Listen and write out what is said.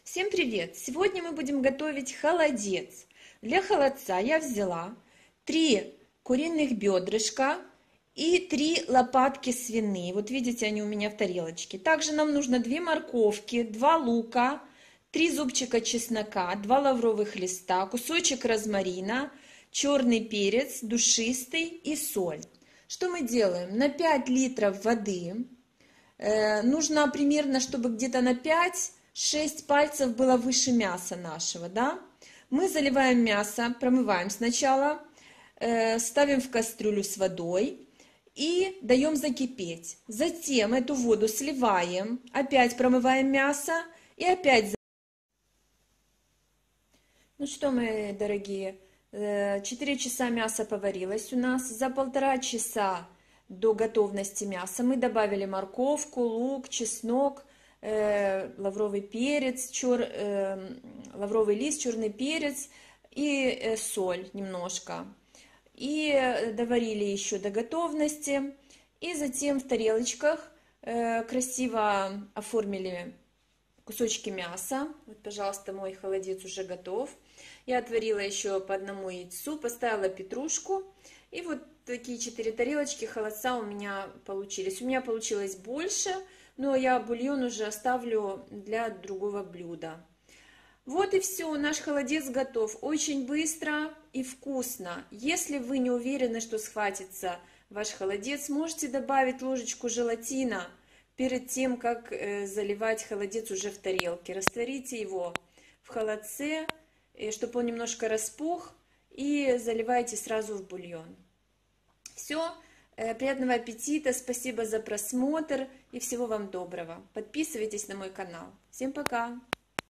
Всем привет! Сегодня мы будем готовить холодец. Для холодца я взяла 3 куриных бедрышка и 3 лопатки свиные. Вот видите, они у меня в тарелочке. Также нам нужно 2 морковки, 2 лука, 3 зубчика чеснока, 2 лавровых листа, кусочек розмарина, черный перец душистый и соль. Что мы делаем? На 5 литров воды нужно примерно, чтобы где-то на 5-6 пальцев было выше мяса нашего, да? Мы заливаем мясо, промываем сначала, ставим в кастрюлю с водой и даем закипеть. Затем эту воду сливаем, опять промываем мясо и опять. Ну что, мои дорогие, 4 часа мясо поварилось у нас. За 1,5 часа до готовности мяса мы добавили морковку, лук, чеснок, лавровый перец, лавровый лист, черный перец и соль немножко. И доварили еще до готовности. И затем в тарелочках красиво оформили кусочки мяса. Вот, пожалуйста, мой холодец уже готов. Я отварила еще по одному яйцу, поставила петрушку. И вот такие 4 тарелочки холодца у меня получились. У меня получилось больше, но я бульон уже оставлю для другого блюда. Вот и все, наш холодец готов. Очень быстро и вкусно. Если вы не уверены, что схватится ваш холодец, можете добавить ложечку желатина перед тем, как заливать холодец уже в тарелке. Растворите его в холодце, чтобы он немножко распух, и заливайте сразу в бульон. Все, приятного аппетита, спасибо за просмотр и всего вам доброго. Подписывайтесь на мой канал. Всем пока!